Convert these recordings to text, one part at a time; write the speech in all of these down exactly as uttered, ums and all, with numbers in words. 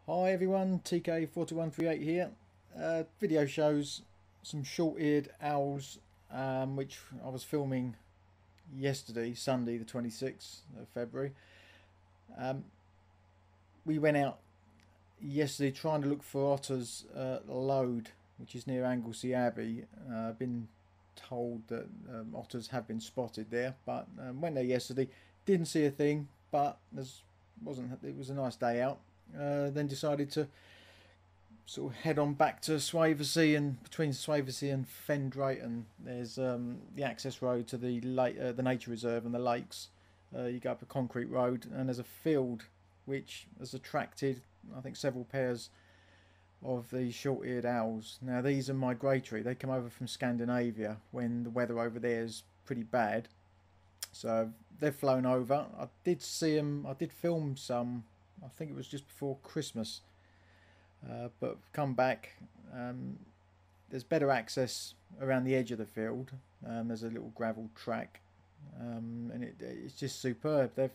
Hi everyone, T K four two one three eight here. Uh, video shows some short-eared owls, um, which I was filming yesterday, Sunday the twenty-sixth of February. Um, we went out yesterday trying to look for otters uh, Lode, which is near Anglesey Abbey. Uh, I've been told that um, otters have been spotted there, but um, went there yesterday, didn't see a thing, but there's wasn't it was a nice day out. Uh, then decided to sort of head on back to Swavesey, and between Swavesey and Fen Drayton there's um, the access road to the lake, uh, the nature reserve and the lakes. Uh, you go up a concrete road and there's a field which has attracted I think several pairs of these short-eared owls. Now these are migratory, they come over from Scandinavia when the weather over there is pretty bad, so they've flown over. I did see them, I did film some, I think it was just before Christmas, uh, but come back. Um, there's better access around the edge of the field. Um, there's a little gravel track, um, and it, it's just superb. They've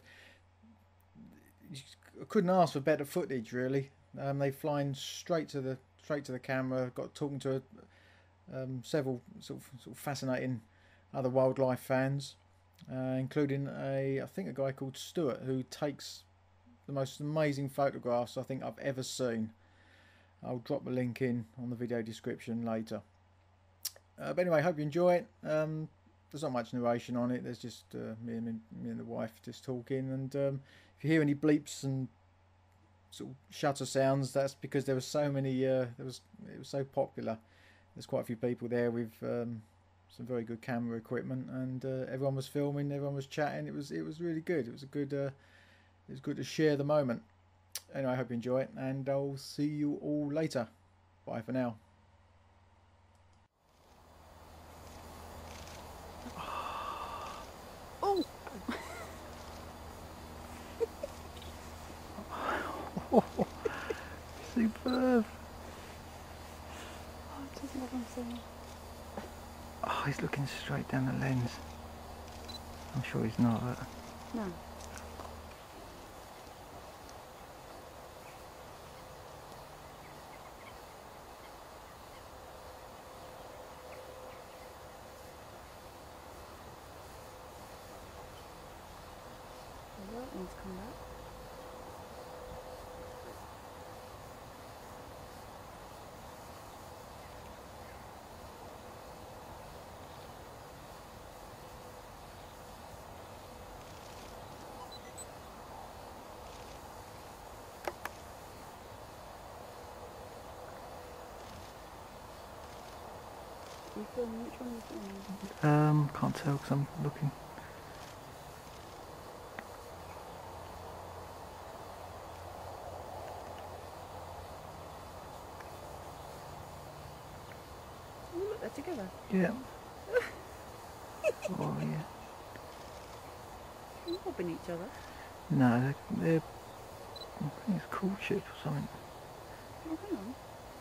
I couldn't ask for better footage, really. Um, they flying straight to the straight to the camera. Got talking to um, several sort of, sort of fascinating other wildlife fans, uh, including a I think a guy called Stuart, who takes the most amazing photographs I think I've ever seen. I'll drop a link in on the video description later. Uh, but anyway, hope you enjoy it. Um, there's not much narration on it. There's just uh, me and me and the wife just talking. And um, if you hear any bleeps and sort of shutter sounds, that's because there were so many. Uh, there was it was so popular. There's quite a few people there with um, some very good camera equipment, and uh, everyone was filming. Everyone was chatting. It was it was really good. It was a good. Uh, It was good to share the moment. Anyway, I hope you enjoy it, and I'll see you all later. Bye for now. Oh! Superb. Oh, just love him so much. Oh, he's looking straight down the lens. I'm sure he's not, but... No. The white one's come back. You filming? Which one are you filming? Um, can't tell because I'm looking. Oh, look, they're together. Yeah. Oh, yeah. They're robbing each other. No, they're, they're I think it's courtship or something. Oh, hang on.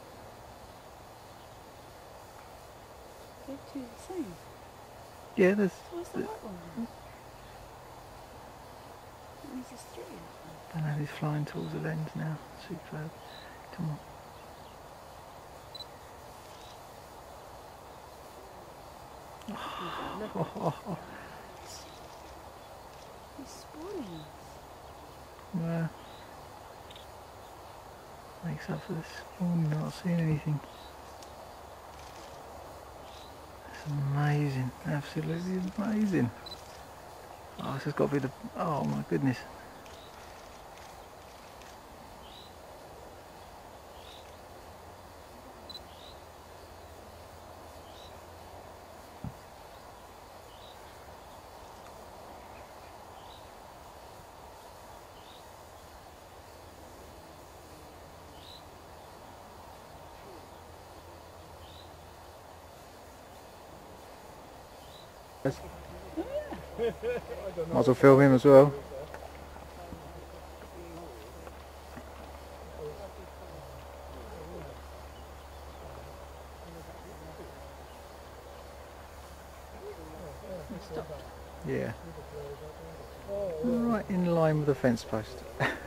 They're two the same. Yeah, there's... So where's the white one? That means there's three of them. I know he's flying towards the lens now. Superb. Come on. Oh, look. Oh, oh, oh. He's spoiling us. Well, makes up for this morning not seeing anything. That's amazing, absolutely amazing. Oh, this has got to be the, oh my goodness. Oh, yeah. Might as well film him as well. Stop. Yeah. Right in line with the fence post.